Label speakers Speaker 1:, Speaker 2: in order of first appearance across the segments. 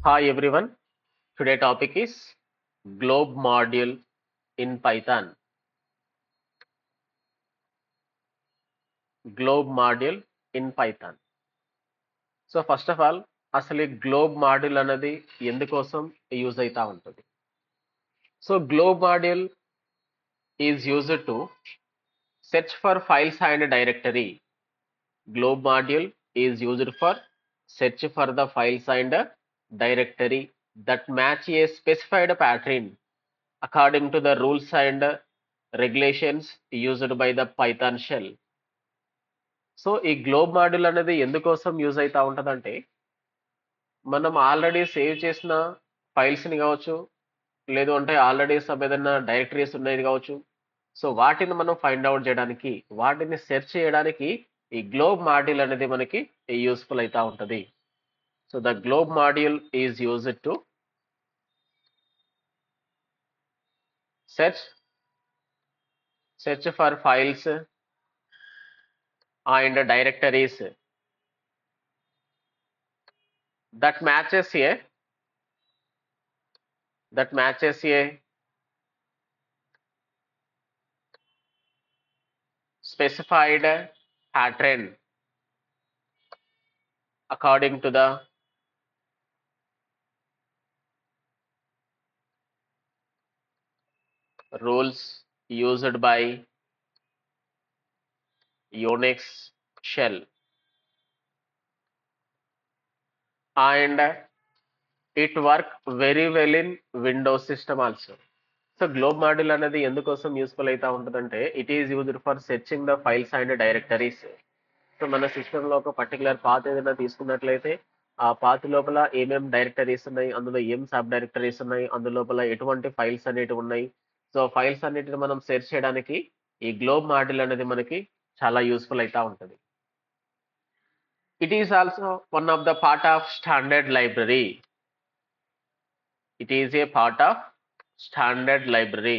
Speaker 1: Hi everyone. Today topic is globe module in Python. Globe module in Python. So first of all అసలు ఈ globe module అనేది ఎందుకోసం use అవుతా ఉంటుంది. So globe module is used to search for files and directory. Globe module is used for search for the files and directory that match a specified pattern according to the rules and regulations used by the Python shell. So ఈ globe module అనేది ఎందుకోసం use అవుతా ఉంటుందంటే మనం already save చేసిన ఫైల్స్ని కావచ్చు, లేదు అంటే ఆల్రెడీ సబ్ ఏదైనా డైరెక్టరీస్ ఉన్నది కావచ్చు. సో వాటిని మనం ఫైండ్ అవుట్ చేయడానికి, వాటిని సెర్చ్ చేయడానికి ఈ గ్లోబ్ మాడ్యూల్ అనేది మనకి యూస్ఫుల్ అవుతా ఉంటుంది. So the globe module is used to search for files and directories that matches a specified pattern according to the rules used by Unix shell, and it work very well in Windows system also. So globe module అనేది ఎందుకోసం useful అవుతా ఉంటుందంటే it is used for searching the files and directories. So మన సిస్టంలో ఒక particular path ఏదైనా తీసుకున్నట్లయితే ఆ పాత్ లోపల ఏమేమి డైరెక్టరీస్ ఉన్నాయి, అందులో ఏం సబ్ డైరెక్టరీస్ ఉన్నాయి, అందులోపల ఎటువంటి ఫైల్స్ అనేటివి ఉన్నాయి. సో ఫైల్స్ అన్నిటిని మనం సెర్చ్ చేయడానికి ఈ గ్లోబ్ మాడ్యూల్ అనేది మనకి చాలా యూస్ఫుల్ అవుతా ఉంటుంది. It is also one of the part of standard library. It is a part of standard library.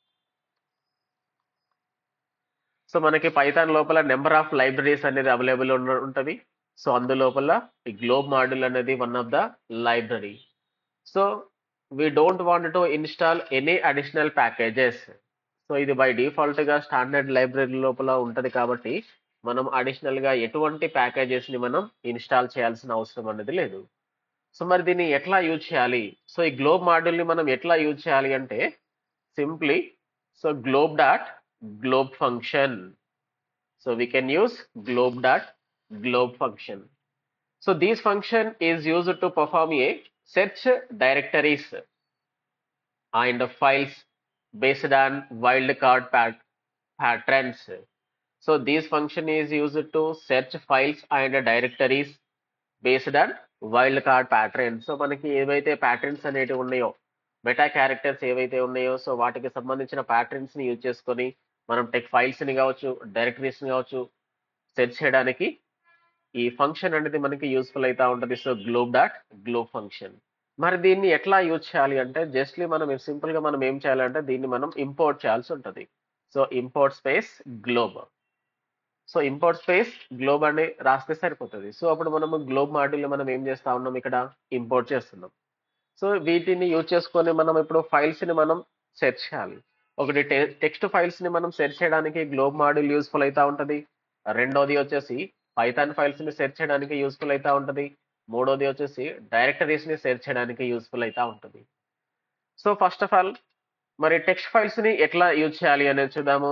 Speaker 1: So మనకి పైథాన్ లోపల నెంబర్ ఆఫ్ లైబ్రరీస్ అనేది అవైలబుల్ ఉంటుంది. సో అందులోపల ఈ గ్లోబ్ మాడ్యూల్ అనేది one of the library. So we don't want to install any additional packages. So ఇది by default గా standard library లోపల ఉంటది కాబట్టి మనం అడిషనల్ గా ఎటువంటి ప్యాకేజెస్ ని మనం ఇన్స్టాల్ చేయాల్సిన అవసరం అనేది లేదు. సో మరి దీన్ని ఎట్లా యూజ్ చేయాలి? సో ఈ గ్లోబ్ మాడ్యూల్ ని మనం ఎట్లా యూజ్ చేయాలి అంటే simply so globe function. So we can use globe function. So this function is used to perform a search directories and files based on wildcard patterns. So this function is used to search files and directories based on wildcard patterns. So మనకి ఏవైతే patterns అనేటివి ఉన్నాయో, meta characters ఏవైతే ఉన్నాయో, so వాటికి సంబంధించిన patterns ని use చేసుకొని మనం టెక్ ఫైల్స్ ని కావచ్చు, డైరెక్టరీస్ ని కావచ్చు సెర్చ్ చేయడానికి ఈ ఫంక్షన్ అనేది మనకి యూస్ఫుల్ అవుతా ఉంటుంది. So globe function. మరి దీన్ని ఎట్లా యూజ్ చేయాలి అంటే జస్ట్లీ మనం సింపుల్ గా మనం ఏం చేయాలంటే దీన్ని మనం ఇంపోర్ట్ చేయాల్సి ఉంటుంది. So import space globe. So import space globe అని రాస్తే సరిపోతుంది. సో అప్పుడు మనము గ్లోబ్ మాడ్యూల్ మనం ఏం చేస్తా ఉన్నాం, ఇక్కడ ఇంపోర్ట్ చేస్తున్నాం. సో వీటిని యూజ్ చేసుకొని మనం ఇప్పుడు ఫైల్స్ ని మనం సెర్చ్ చేయాలి. ఒకటి టెక్స్ట్ ఫైల్స్ ని మనం సెర్చ్ చేయడానికి గ్లోబ్ మాడ్యూల్ యూస్ఫుల్ అవుతా ఉంటది. రెండోది వచ్చేసి పైథాన్ ఫైల్స్ ని సెర్చ్ చేయడానికి యూస్ఫుల్ అవుతా ఉంటది. మూడోది వచ్చేసి డైరెక్టరీస్ ని సెర్చ్ చేయడానికి యూస్ఫుల్ అవుతా ఉంటది. సో ఫస్ట్ ఆఫ్ ఆల్ మరి టెక్స్ట్ ఫైల్స్ ని ఎట్లా యూజ్ చేయాలి అనేది చూద్దాము.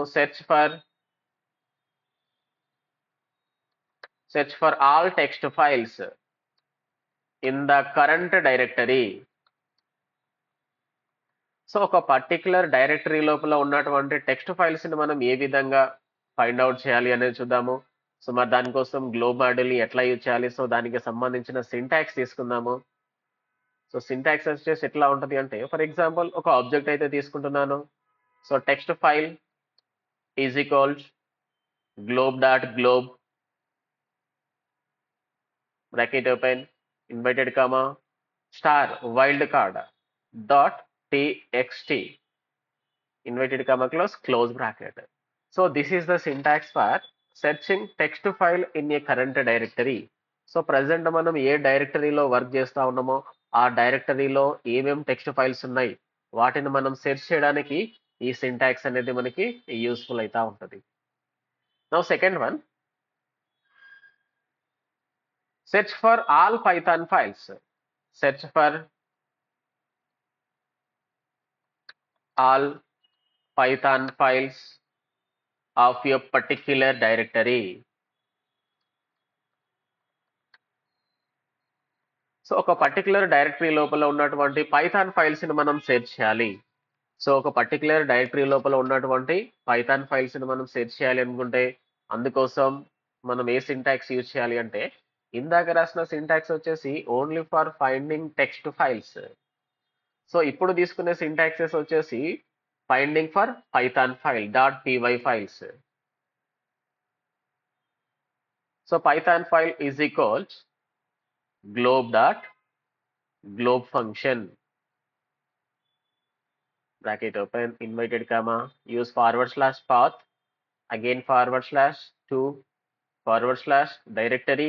Speaker 1: search for all text files in the current directory. So ఒక పర్టికులర్ డైరెక్టరీ లోపల ఉన్నటువంటి టెక్స్ట్ ఫైల్స్ ని మనం ఏ విధంగా ఫైండ్ అవుట్ చేయాలి అనేది చూద్దాము. సో మరి దానికోసం గ్లోబ్ మాడ్యూల్ ని ఎట్లా యూజ్ చేయాలి, సో దానికి సంబంధించిన సింటాక్స్ తీసుకుందాము. సో సింటాక్స్ వచ్చేసి ఎట్లా ఉంటుంది అంటే ఫర్ ఎగ్జాంపుల్ ఒక ఆబ్జెక్ట్ అయితే తీసుకుంటున్నాను. So text file is equals globe bracket open inverted comma star wildcard dot txt inverted comma close bracket. So this is the syntax for searching text file in a current directory. So present మనం ఏ డైరెక్టరీలో work చేస్తా ఉన్నామో ఆ డైరెక్టరీలో ఏమేం text files ఉన్నాయి వాటిని మనం సెర్చ్ చేయడానికి ఈ సింటాక్స్ అనేది మనకి యూస్ఫుల్ అవుతా ఉంటుంది. Now second one, search for all Python files. Search for all Python files of your particular directory. So ఒక పర్టికులర్ డైరెక్టరీ లోపల ఉన్నటువంటి పైథాన్ ఫైల్స్ ని మనం సెర్చ్ చేయాలి. సో ఒక పర్టికులర్ డైరెక్టరీ లోపల ఉన్నటువంటి పైథాన్ ఫైల్స్ ని మనం సెర్చ్ చేయాలి అనుకుంటే అందుకోసం మనం ఏ సింటాక్స్ యూజ్ చేయాలి అంటే ఇందాక రాసిన సింటాక్స్ వచ్చేసి only for finding text files. So ఇప్పుడు తీసుకునే సింటాక్సెస్ వచ్చేసి finding for Python file .py files. So Python file is equals globe function, bracket open, inverted comma, use /path, again /to, /directory,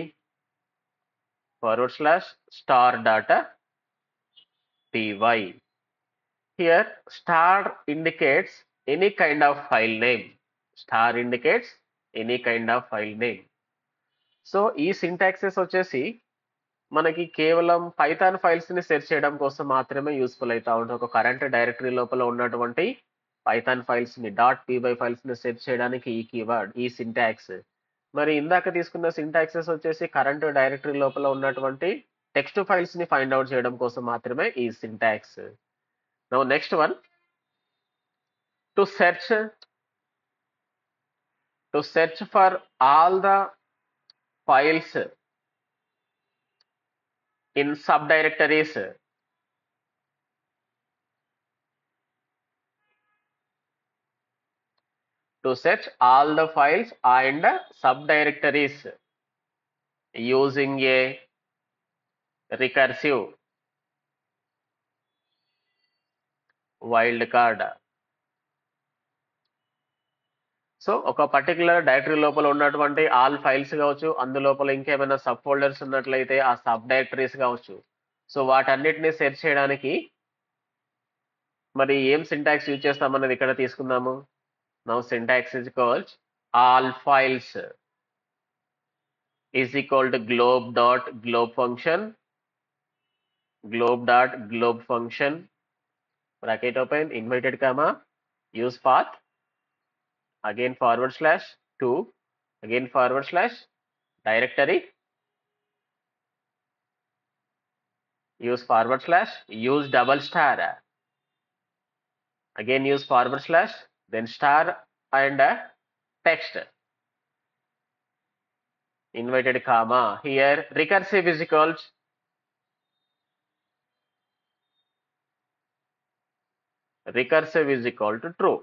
Speaker 1: /star data py. Here star indicates any kind of file name. Star indicates any kind of file name. So ఈ syntaxes వచ్చేసి మనకి కేవలం Python files ని search చేయడం కోసం మాత్రమే useful అవుతా ఉంటుంది. ఒక కరెంట్ డైరెక్టరీ లోపల ఉన్నటువంటి పైథాన్ ఫైల్స్ ని .py ఫైల్స్ ని సెర్చ్ చేయడానికి ఈ కీవర్డ్, ఈ సింటాక్స్. మరి ఇందాక తీసుకున్న సింటాక్సెస్ వచ్చేసి కరెంట్ డైరెక్టరీ లోపల ఉన్నటువంటి టెక్స్ట్ ఫైల్స్ ని ఫైండ్ అవుట్ చేయడం కోసం మాత్రమే ఈ syntax. Now next one, to search for all the files in subdirectories. To search all the files and subdirectories using a recursive wildcard. So ఒక particular directory లోపల ఉన్నటువంటి ఆల్ ఫైల్స్ కావచ్చు, అందులోపల ఇంకేమైనా సబ్ ఫోల్డర్స్ ఉన్నట్లయితే ఆ సబ్ డైరెక్టరీస్ కావచ్చు. So వాటన్నిటిని search చేయడానికి మరి ఏం సింటాక్స్ యూజ్ చేస్తామన్నది ఇక్కడ తీసుకుందాము. Now syntax is equals all files is equal to globe function, bracket open, inverted comma, use path, again /to, again /directory, use use double star, again use /, then star and text, inverted comma. Here recursive is equals true.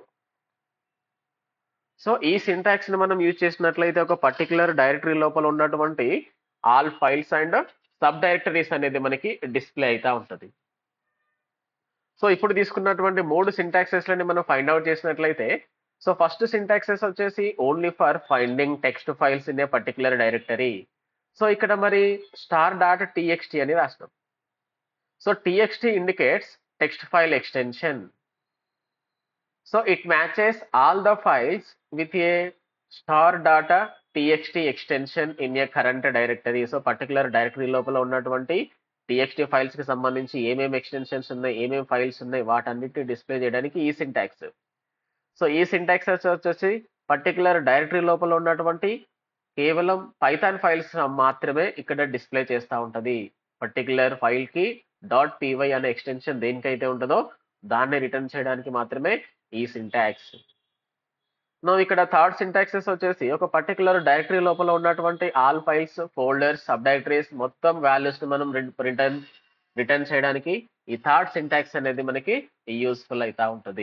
Speaker 1: So ఈ syntax ని మనం use చేసినట్లయితే ఒక particular directory లోపల ఉన్నటువంటి all files and sub directories అనేది మనకి display అవుతా ఉంటుంది. సో ఇప్పుడు తీసుకున్నటువంటి 3 సింటాక్సెస్ లని మనం ఫైండ్ అవుట్ చేసినట్లయితే, సో ఫస్ట్ సింటాక్సెస్ వచ్చేసి only for finding text files in a particular directory. So ఇక్కడ మరి star.txt అని రాస్తాం. So txt indicates text file extension. So it matches all the files with a star.txt extension in a current directory. So particular directory లోపల ఉన్నటువంటి txt files కి సంబంధించి ఏమేమి extensions ఉన్నాయి, ఏమేమి ఫైల్స్ ఉన్నాయి వాటన్నిటిని డిస్ప్లే చేయడానికి ఈ సింటాక్స్. సో ఈ సింటాక్స్ వచ్చేసి పర్టికులర్ డైరెక్టరీ లోపల ఉన్నటువంటి కేవలం పైథాన్ ఫైల్స్ మాత్రమే ఇక్కడ డిస్ప్లే చేస్తూ ఉంటది. పర్టికులర్ ఫైల్ కి .py అనే ఎక్స్టెన్షన్ దేనికైతే ఉంటుందో దాన్ని రిటర్న్ చేయడానికి మాత్రమే ఈ సింటాక్స్. నో ఇక్కడ థర్డ్ సింటాక్సెస్ వచ్చేసి ఒక పర్టికులర్ డైరెక్టరీ లోపల ఉన్నటువంటి all files, folders, sub directories మొత్తం వాల్యూస్ ని మనం రిటర్న్ చేయడానికి ఈ థర్డ్ సింటాక్స్ అనేది మనకి యూస్ఫుల్ అవుతా ఉంటుంది.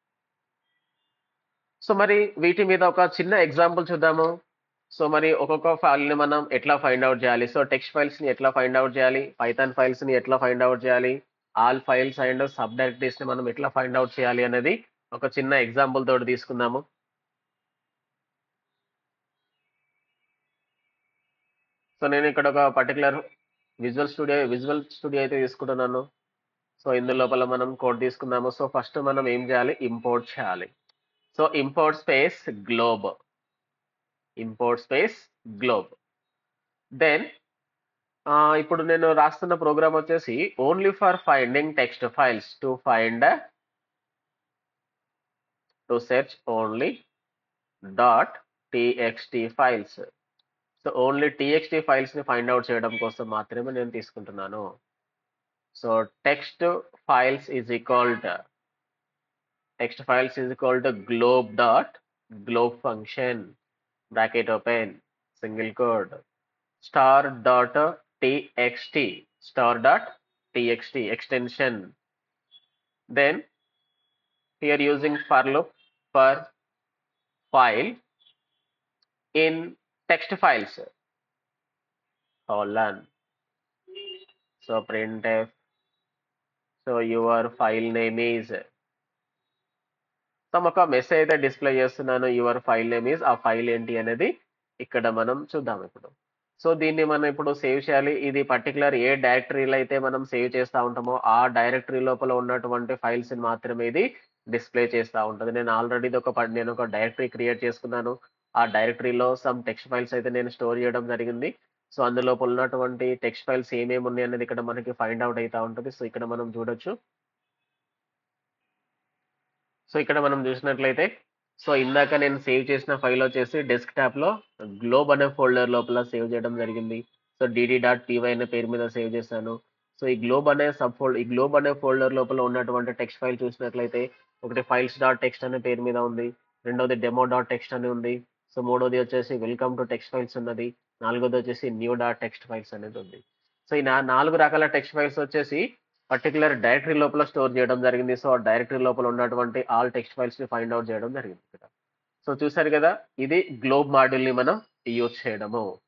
Speaker 1: సో మరి వీటి మీద ఒక చిన్న ఎగ్జాంపుల్ చూద్దాము. సో మరి ఒక్కొక్క ఫైల్ ని మనం ఎట్లా ఫైండ్ అవుట్ చేయాలి, సో టెక్స్ట్ ఫైల్స్ ని ఎట్లా ఫైండ్ అవుట్ చేయాలి, పైథాన్ ఫైల్స్ ని ఎట్లా ఫైండ్ అవుట్ చేయాలి, all files and sub directories ని మనం ఎట్లా ఫైండ్ అవుట్ చేయాలి అనేది ఒక చిన్న ఎగ్జాంపుల్ తోటి తీసుకుందాము. సో నేను ఇక్కడ ఒక పర్టికులర్ విజువల్ స్టూడియో అయితే తీసుకుంటున్నాను. సో ఇందు లోపల మనం కోడ్ తీసుకుందాము. సో ఫస్ట్ మనం ఏం చేయాలి, ఇంపోర్ట్ చేయాలి. So import space globe, import space globe. Then ఇప్పుడు నేను రాస్తున్న ప్రోగ్రామ్ వచ్చేసి only for finding text files to search only .txt files. So only txt files ని ఫైండ్ అవుట్ చేయడం కోసం మాత్రమే నేను తీసుకుంటున్నాను. So text files is equal to globe function bracket open single quote star.txt extension. Then here using for loop for file in text files colon. So printf, so your file name is, so ఒక message అయితే display చేస్తున్నాను, your file name is, ఆ file ఏంటి అనేది ఇక్కడ మనం చూద్దాం ఇప్పుడు. సో దీన్ని మనం ఇప్పుడు సేవ్ చేయాలి. ఇది పర్టికులర్ ఏ డైరెక్టరీలో అయితే మనం సేవ్ చేస్తూ ఉంటామో ఆ డైరెక్టరీ లోపల ఉన్నటువంటి ఫైల్స్ ని మాత్రమే ఇది డిస్ప్లే చేస్తూ ఉంటుంది. నేను ఆల్రెడీ నేను ఒక డైరెక్టరీ క్రియేట్ చేసుకున్నాను. ఆ డైరెక్టరీలో సమ్ టెక్స్ట్ ఫైల్స్ అయితే నేను స్టోర్ చేయడం జరిగింది. సో అందులోపల ఉన్నటువంటి టెక్స్ట్ ఫైల్స్ ఏమేమి ఉన్నాయి అనేది ఇక్కడ మనకి ఫైండ్ అవుట్ అవుతా ఉంటుంది. సో ఇక్కడ మనం చూడొచ్చు. సో ఇక్కడ మనం చూసినట్లయితే, సో ఇందాక నేను సేవ్ చేసిన ఫైల్ వచ్చేసి డెస్క్టాప్ లో గ్లోబ్ అనే ఫోల్డర్ లోపల సేవ్ చేయడం జరిగింది. సో dd.py అనే పేరు మీద సేవ్ చేశాను. సో ఈ గ్లోబ్ అనే ఫోల్డర్ లోపల ఉన్నటువంటి టెక్స్ట్ ఫైల్ చూసినట్లయితే, ఒకటి files.txt అనే పేరు మీద ఉంది, రెండోది demo.txt అని ఉంది, సో మూడోది వచ్చేసి వెల్కమ్ టు టెక్స్ట్ ఫైల్స్ ఉన్నది, నాలుగోది వచ్చేసి new.txt ఫైల్స్ అనేది ఉంది. సో ఈ 4 రకాల టెక్స్ట్ ఫైల్స్ వచ్చేసి పర్టికులర్ డైరెక్టరీ లోపల స్టోర్ చేయడం జరిగింది. సో ఆ డైరెక్టరీ లోపల ఉన్నటువంటి ఆల్ టెక్స్ట్ ఫైల్స్ ని ఫైండ్ అవుట్ చేయడం జరిగింది ఇక్కడ. సో చూసారు కదా, ఇది గ్లోబ్ మాడ్యూల్ ని మనం యూజ్ చేయడము.